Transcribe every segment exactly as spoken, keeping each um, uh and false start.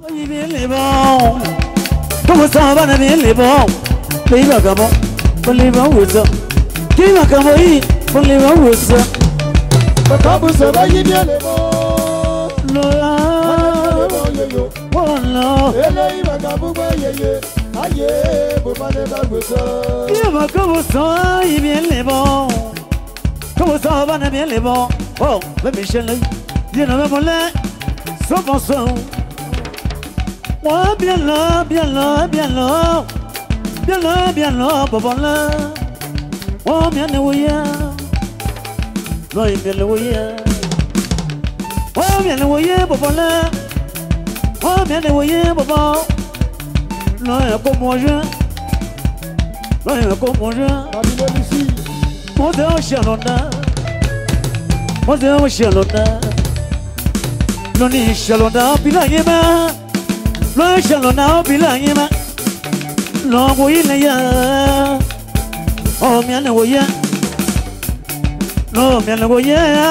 Il vient les bons. Comment ça va, bien les bons? Les vagabonds, pour les vagabonds. Qui va camoyer pour les vagabonds? Comment ça va, il vient les bons. Lola. Voilà. Et là, il va camoyer. Aïe, pour pas les vagabonds. Il va comment ça, il vient les bons. Comment ça va, bien les bons? Oh, mais Michel, il y en a pas là. Sans penser. Oh, bien là, bien là, bien là. Bien là, bien là, papa là. Oh, bien là, oui. Non, bien là, oui. Oh, bien là, oui, papa là. Oh, bien là, oui, papa. Non, il y a comme moi, je. Non, il y a comme moi, je. Mon Dieu, Charlotte. Mon Dieu, Charlotte. Non, il est Charlotte, puis là, il est mal. Non, Charlotte, puis là, il est mal. Non, oui, il y a. Oh, bien, oui, non, bien, oui,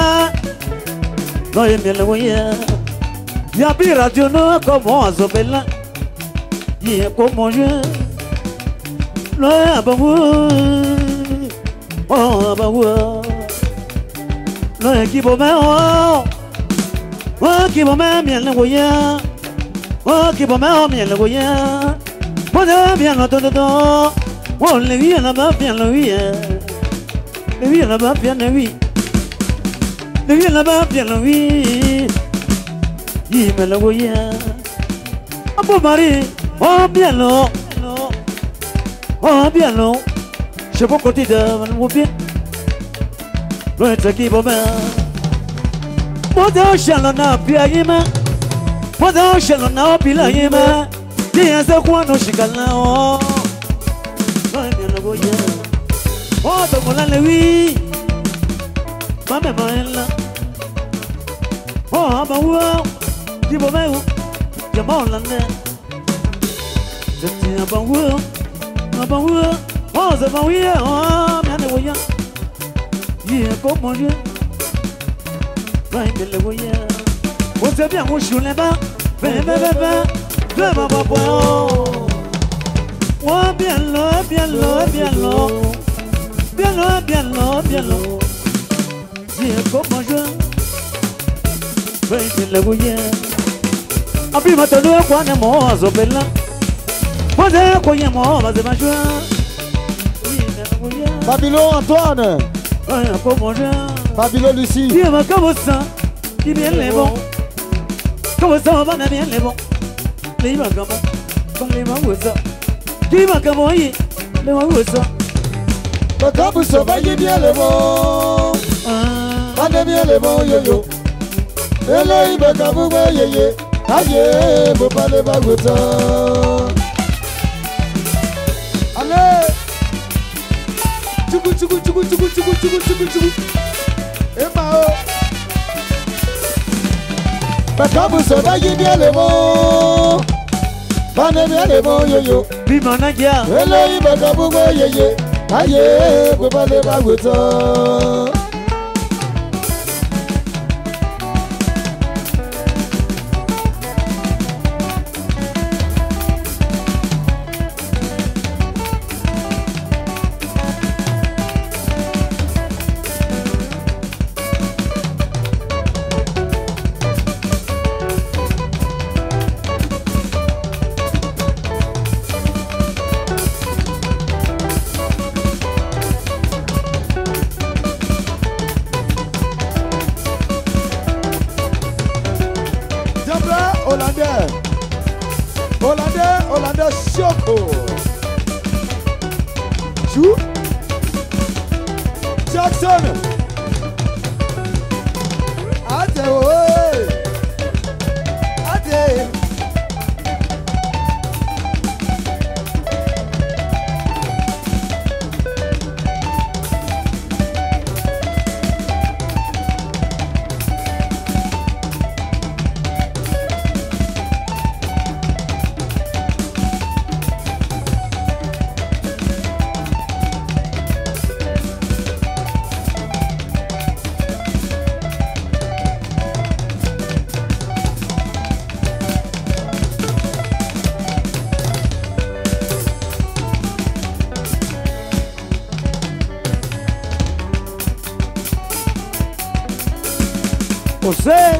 non, bien, oui. Il y a plus radio, non, comment on s'appelle. Il y a comment je. Non, bah, oui. Oh, bah, oui. Non, qui va bien, oh. Oh, qui va bien, bien, oui. Oh, qui va bien, bien, oui. Oh, bien, non, non, non. Oh, le vie là-bas, bien, le vie. Le vie là-bas, bien, le vie. Le vie là-bas, bien, le vie. Il me le voyait. Oh, bon mari. Oh, bien, non. Oh, bien, non. Je sais pas côté de mon bien. Le truc qui va bien. Moi, je suis là, bien, il m'a. Moi, je suis là, bien, il m'a. Dia za kwano shikala o Bane na boya O to mola lewi Mame maela O aba wo Dibo meu Jama lande Jati aba wo Aba wo O za ba wi o Mane boya Ye ko moje Bane le boya O te bien o shule ba Be be be be Viens ma papa, oh bien là, bien là, bien là, bien là, bien là, bien là. Viens comme je, viens le bouillon. Après ma tête de quoi ne m'en zobella. Moi de quoi y m'en va de ma joie. Babylone Antoine. Viens comme je. Babylone Lucie. Viens ma comme ça, qui vient les bons. Comme ça on va bien les bons. Les vagabonds, comme les mangoussas. Les vagabonds, les mangoussas. Comment ça va, il bien les bons. Pas de bien les bons, yo-yo. Et là, il va camoufler, yé. Aïe, faut pas les mangoussas. Allez. Tchougou, tchougou, tchougou, tchougou, tchougou, tchougou, tchougou, tchougou. Et mao. Comment ça va, il bien les bons. Pas de bien les bons, yo-yo. Bimanagia. Et là, il va camoufler, yé. Aïe, faut pas les mangoussas. Hollandais, Hollandais, Hollandais, Choco. Chou, Jackson. Ate, ouais. Ate. José.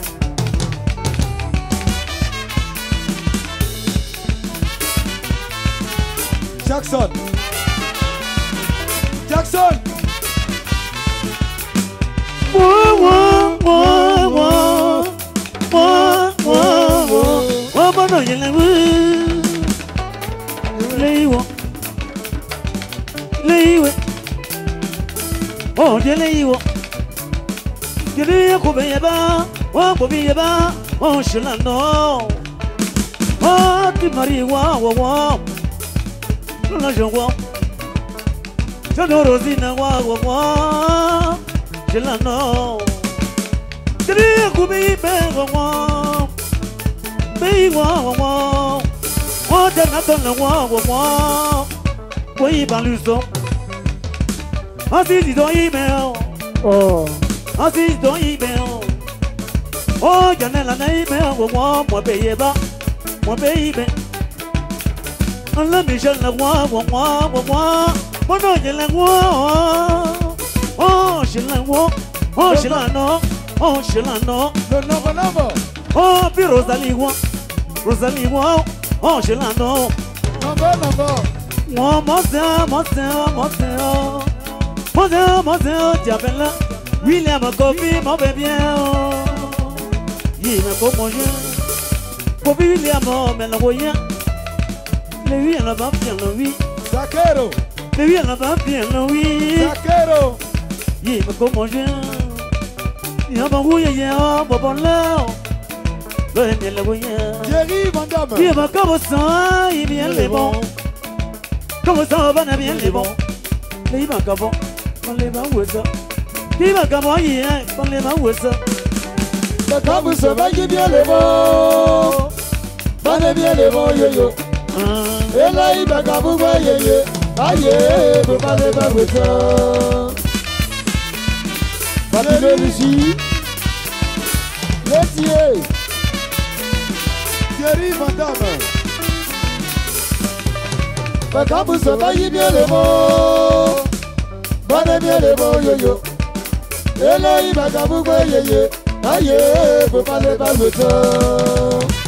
Jackson. Jackson. Whoa, whoa, whoa, whoa. Whoa, whoa, whoa. Whoa, whoa, no, you know. Leave. Leave. Oh, you leave. You leave, go be about. Oh, go be about. Oh, shall I know? Oh, the Marie, wow, wow. No, je vois. Je ne rosine, wow, wow. Je la know. Je ne coupe pas, wow. Mais wow, wow. Oh, je n'attends le wow, wow. Oui, par le son. Ainsi, dis donc, email. Oh. Ainsi, dis donc, email. Oh, je n'ai la email, wow, moi, payez pas. Moi, payez pas. La Michel la voix, voix, voix, voix. Mon nom est la voix. Oh, je la vois. Oh, je la know. Oh, je la know. Le novo novo. Oh, puis Rosalie voix. Rosalie voix. Oh, je la know. Novo novo. Moi, moi, c'est, moi, c'est, moi, c'est. Moi, c'est, moi, c'est. Tu appelles là. William Kofi, mon bébé. Il me faut mon jeu. Kofi William, mais le voyant. Le oui, elle va bien le oui. Zaquero. Le oui, elle va bien le oui. Zaquero. Il me comment je. Il y a pas où il y a pas bon là. Le bien le oui. Thierry Van Damme. Il va comme ça, il vient les bons. Comme ça, va bien les bons. Il va comme on les va où ça. Il va comme on y est, on les va où ça. Quand vous savez bien les bons. Pas bien les bons yo-yo. Et là, il va quand vous voyez, aïe, vous parlez pas de ça. Pas de Lucie, Laitier, Thierry Van Damme. Quand vous savez bien les mots, pas bien les mots, yo-yo. Et là, il va quand vous voyez, aïe, vous parlez pas de ça.